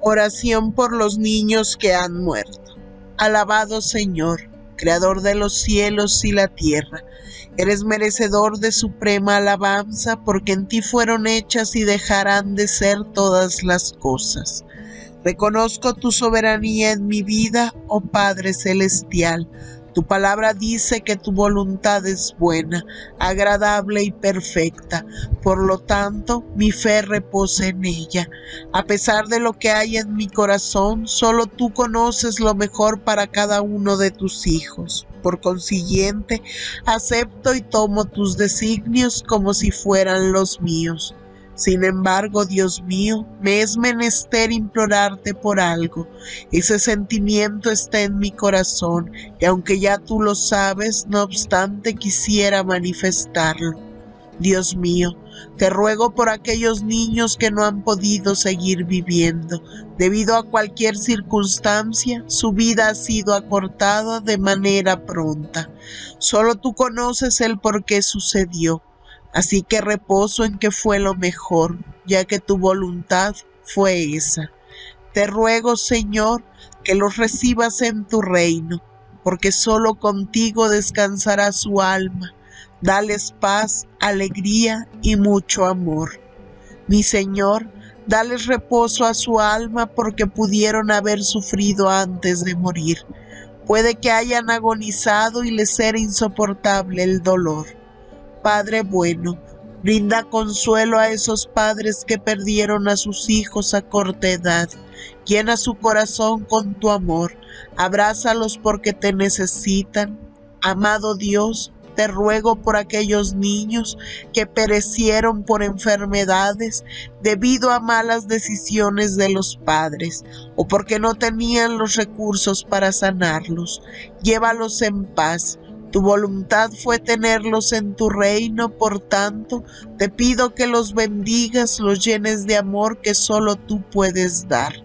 Oración por los niños que han muerto. Alabado Señor, Creador de los cielos y la tierra, eres merecedor de suprema alabanza, porque en ti fueron hechas y dejarán de ser todas las cosas. Reconozco tu soberanía en mi vida, oh Padre Celestial. Tu palabra dice que tu voluntad es buena, agradable y perfecta. Por lo tanto, mi fe reposa en ella. A pesar de lo que hay en mi corazón, solo tú conoces lo mejor para cada uno de tus hijos. Por consiguiente, acepto y tomo tus designios como si fueran los míos. Sin embargo, Dios mío, me es menester implorarte por algo. Ese sentimiento está en mi corazón, y aunque ya tú lo sabes, no obstante quisiera manifestarlo. Dios mío, te ruego por aquellos niños que no han podido seguir viviendo. Debido a cualquier circunstancia, su vida ha sido acortada de manera pronta. Solo tú conoces el por qué sucedió. Así que reposo en que fue lo mejor, ya que tu voluntad fue esa. Te ruego, Señor, que los recibas en tu reino, porque solo contigo descansará su alma. Dales paz, alegría y mucho amor. Mi Señor, dales reposo a su alma, porque pudieron haber sufrido antes de morir. Puede que hayan agonizado y les era insoportable el dolor. Padre bueno, brinda consuelo a esos padres que perdieron a sus hijos a corta edad. Llena su corazón con tu amor, abrázalos porque te necesitan. Amado Dios, te ruego por aquellos niños que perecieron por enfermedades debido a malas decisiones de los padres o porque no tenían los recursos para sanarlos. Llévalos en paz. Tu voluntad fue tenerlos en tu reino, por tanto, te pido que los bendigas, los llenes de amor que solo tú puedes dar.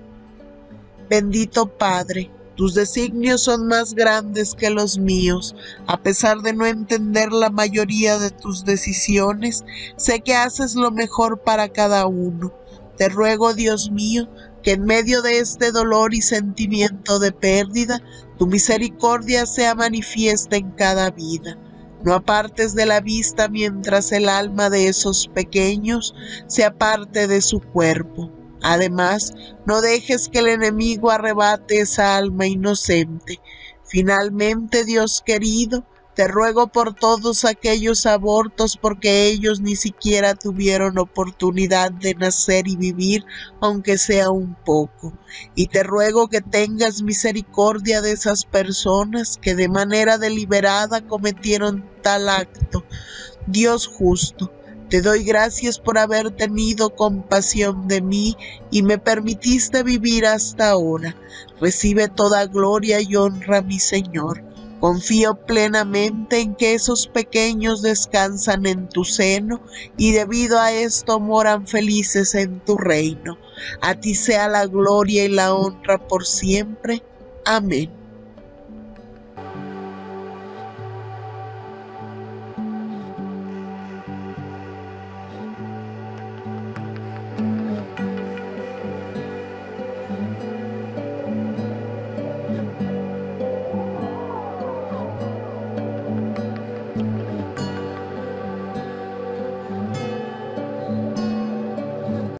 Bendito Padre, tus designios son más grandes que los míos. A pesar de no entender la mayoría de tus decisiones, sé que haces lo mejor para cada uno. Te ruego, Dios mío, que en medio de este dolor y sentimiento de pérdida, tu misericordia sea manifiesta en cada vida. No apartes de la vista mientras el alma de esos pequeños se aparte de su cuerpo. Además, no dejes que el enemigo arrebate esa alma inocente. Finalmente, Dios querido, te ruego por todos aquellos abortos, porque ellos ni siquiera tuvieron oportunidad de nacer y vivir, aunque sea un poco. Y te ruego que tengas misericordia de esas personas que de manera deliberada cometieron tal acto. Dios justo, te doy gracias por haber tenido compasión de mí y me permitiste vivir hasta ahora. Recibe toda gloria y honra, mi Señor. Confío plenamente en que esos pequeños descansan en tu seno y debido a esto moran felices en tu reino. A ti sea la gloria y la honra por siempre. Amén.